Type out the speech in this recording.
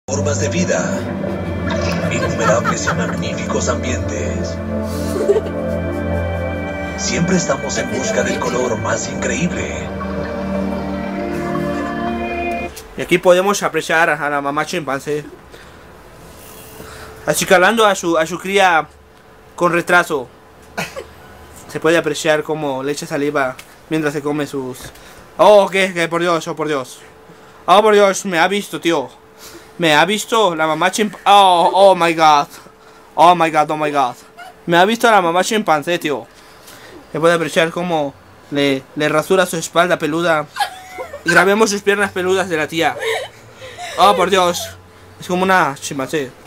Formas de vida, innumerables y magníficos ambientes. Siempre estamos en busca del color más increíble. Y aquí podemos apreciar a la mamá chimpancé acicalando a su cría con retraso. Se puede apreciar cómo le echa saliva mientras se come sus... Oh, que por Dios, oh por Dios. Oh por Dios, me ha visto, tío. Me ha visto la mamá chimpancé. Oh my god. Oh my god, oh my god. Me ha visto la mamá chimpancé, tío. Se puede apreciar cómo le rasura su espalda peluda. Y grabemos sus piernas peludas de la tía. Oh por Dios. Es como una chimpancé.